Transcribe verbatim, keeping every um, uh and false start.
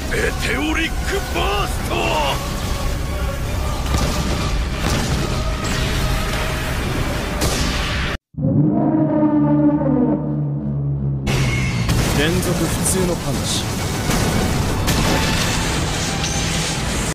メテオリックバースト。 連続普通のパンチ。